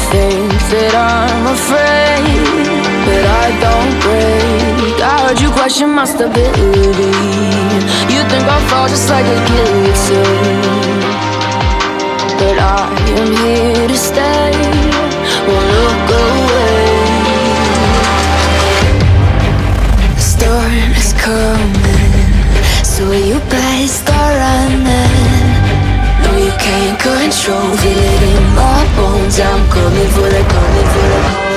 think that I'm afraid, but I don't break. I heard you question my stability. You think I'll fall just like a guillotine, but I am here to stay, won't look away. The storm is coming, so you better start running. No, you can't control, feel it in my bones. I'm coming for the, coming for the.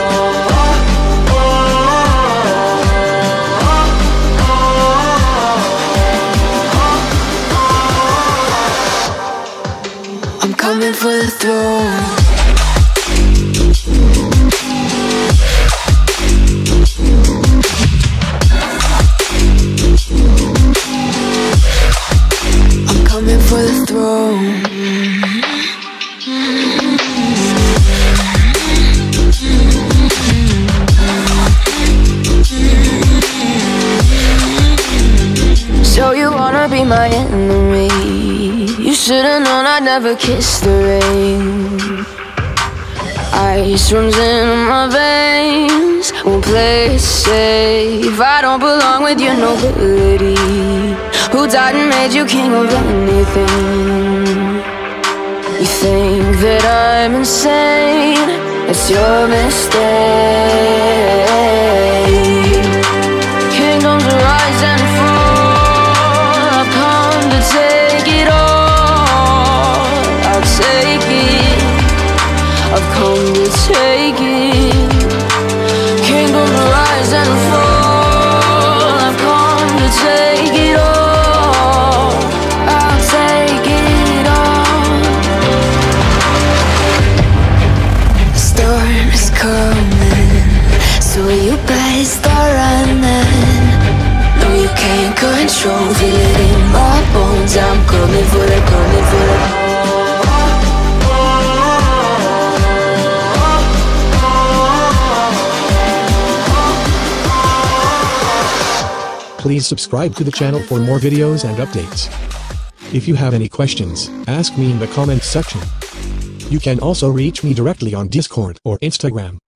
I'm coming for the throne. I'm coming for the throne. So you wanna be my enemy? You should've known I'd never kiss the rain. Ice runs in my veins, won't play it safe. I don't belong with your nobility. Who died and made you king of anything? You think that I'm insane, it's your mistake. Kingdoms rise and fall, I've come to take it all. I'll take it, I've come to take it. Kingdoms rise and fall, I've come to take it all. I'll take it all. The storm is coming, so you better start running. No, you can't control, feel it in my bones. I'm coming for the, coming for the. Please subscribe to the channel for more videos and updates. If you have any questions, ask me in the comments section. You can also reach me directly on Discord or Instagram.